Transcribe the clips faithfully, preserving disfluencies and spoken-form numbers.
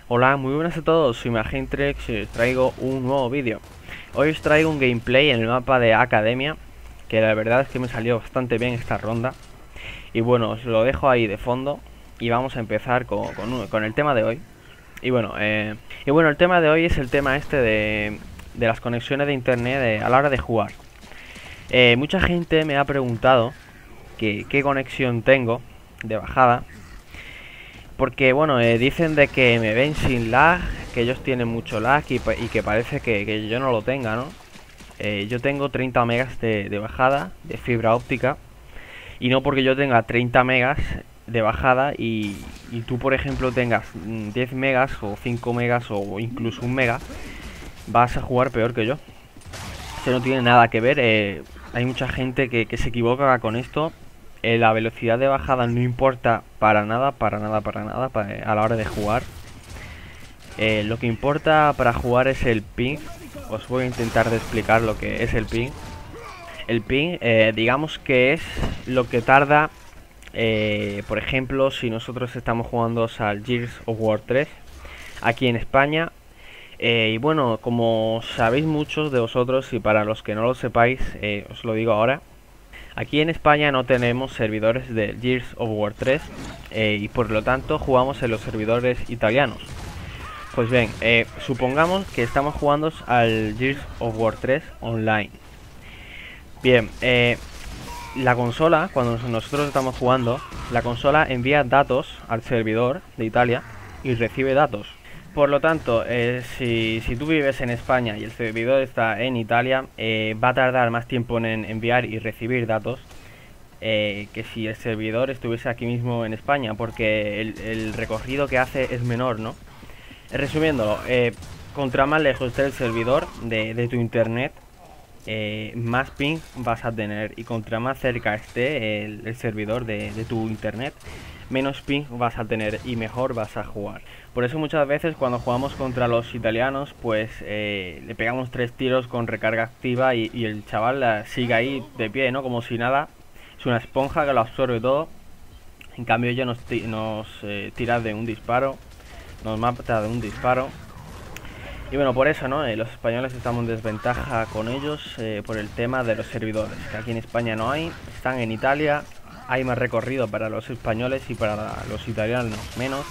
Hola, muy buenas a todos, soy Magentrex y os traigo un nuevo vídeo. Hoy os traigo un gameplay en el mapa de Academia, que la verdad es que me salió bastante bien esta ronda. Y bueno, os lo dejo ahí de fondo y vamos a empezar con, con, con el tema de hoy. Y bueno, eh, y bueno, el tema de hoy es el tema este de, de las conexiones de internet de, a la hora de jugar. Eh, mucha gente me ha preguntado que, qué conexión tengo de bajada. Porque bueno, eh, dicen de que me ven sin lag, que ellos tienen mucho lag y, y que parece que, que yo no lo tenga, ¿no? Eh, yo tengo treinta megas de, de bajada de fibra óptica. Y no porque yo tenga treinta megas de bajada y, y tú por ejemplo tengas diez megas o cinco megas o incluso un mega, vas a jugar peor que yo. Eso no tiene nada que ver, eh, hay mucha gente que, que se equivoca con esto. Eh, la velocidad de bajada no importa para nada, para nada, para nada para, a la hora de jugar. Eh, lo que importa para jugar es el ping. Os voy a intentar de explicar lo que es el ping. El ping, eh, digamos que es lo que tarda, eh, por ejemplo, si nosotros estamos jugando al Gears of War tres aquí en España. Eh, y bueno, como sabéis muchos de vosotros, y para los que no lo sepáis, eh, os lo digo ahora. Aquí en España no tenemos servidores de Gears of War tres eh, y por lo tanto jugamos en los servidores italianos. Pues bien, eh, supongamos que estamos jugando al Gears of War tres online. Bien, eh, la consola, cuando nosotros estamos jugando, la consola envía datos al servidor de Italia y recibe datos. Por lo tanto, eh, si, si tú vives en España y el servidor está en Italia, eh, va a tardar más tiempo en enviar y recibir datos eh, que si el servidor estuviese aquí mismo en España, porque el, el recorrido que hace es menor, ¿no? Resumiéndolo, eh, contra más lejos esté el servidor de, de tu internet, eh, más ping vas a tener, y contra más cerca esté el, el servidor de, de tu internet, menos ping vas a tener y mejor vas a jugar. Por eso muchas veces cuando jugamos contra los italianos, pues eh, le pegamos tres tiros con recarga activa y, y el chaval la sigue ahí de pie, ¿no? Como si nada. Es una esponja que lo absorbe todo. En cambio ellos nos, nos eh, tira de un disparo, nos mata de un disparo. Y bueno, por eso, ¿no? Eh, los españoles estamos en desventaja con ellos eh, por el tema de los servidores, que aquí en España no hay, están en Italia. Hay más recorrido para los españoles y para los italianos menos.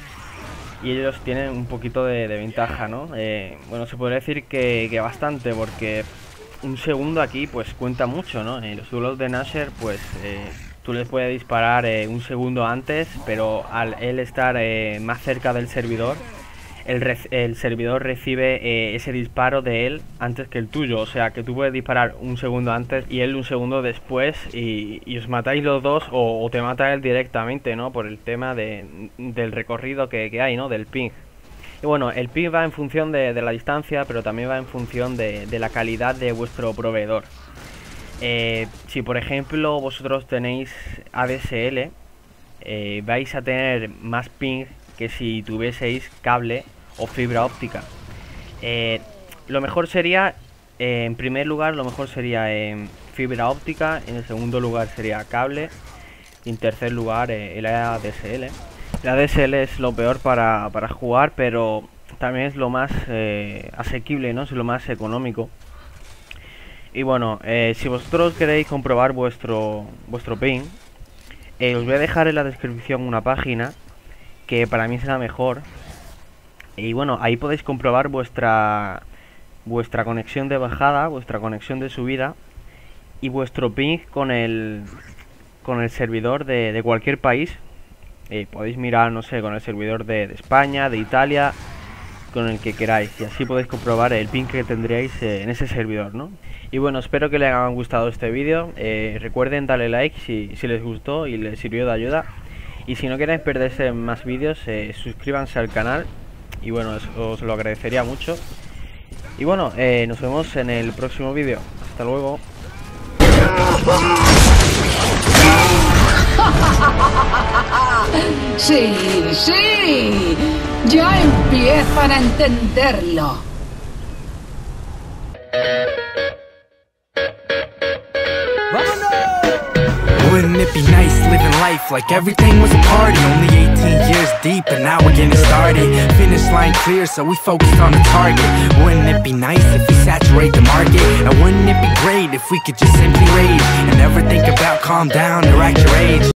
Y ellos tienen un poquito de, de ventaja, ¿no? Eh, bueno, se podría decir que, que bastante, porque un segundo aquí pues cuenta mucho, ¿no? En los duelos de Nasher pues eh, tú les puedes disparar eh, un segundo antes, pero al él estar eh, más cerca del servidor, el, el servidor recibe eh, ese disparo de él antes que el tuyo. O sea que tú puedes disparar un segundo antes y él un segundo después y, y os matáis los dos, o, o te mata él directamente, ¿no? Por el tema de, del recorrido que, que hay, ¿no? Del ping. Y bueno, el ping va en función de, de la distancia, pero también va en función de, de la calidad de vuestro proveedor. Eh, si por ejemplo vosotros tenéis A D S L, eh, vais a tener más ping que si tuvieseis cable o fibra óptica. Eh, lo mejor sería, eh, en primer lugar, lo mejor sería eh, fibra óptica, en el segundo lugar sería cable, y en tercer lugar eh, el A D S L. El A D S L es lo peor para, para jugar, pero también es lo más eh, asequible, ¿no? Es lo más económico. Y bueno, eh, si vosotros queréis comprobar vuestro, vuestro ping, eh, os voy a dejar en la descripción una página que para mí será mejor. Y bueno, ahí podéis comprobar vuestra vuestra conexión de bajada, vuestra conexión de subida y vuestro ping con el con el servidor de, de cualquier país. Eh, podéis mirar, no sé, con el servidor de, de España, de Italia, con el que queráis, y así podéis comprobar el ping que tendríais eh, en ese servidor, ¿no? Y bueno, espero que les haya gustado este vídeo. Eh, recuerden darle like si, si les gustó y les sirvió de ayuda. Y si no quieren perderse más vídeos, eh, suscríbanse al canal. Y bueno, os, os lo agradecería mucho. Y bueno, eh, nos vemos en el próximo vídeo. Hasta luego. Sí, sí, ya empiezan a entenderlo. ¡Vámonos! Wouldn't it be nice living life like everything was a party? Only eighteen years deep and now we're getting started. Finish line clear, so we focused on the target. Wouldn't it be nice if we saturate the market? And wouldn't it be great if we could just simply rage and never think about calm down or act your age?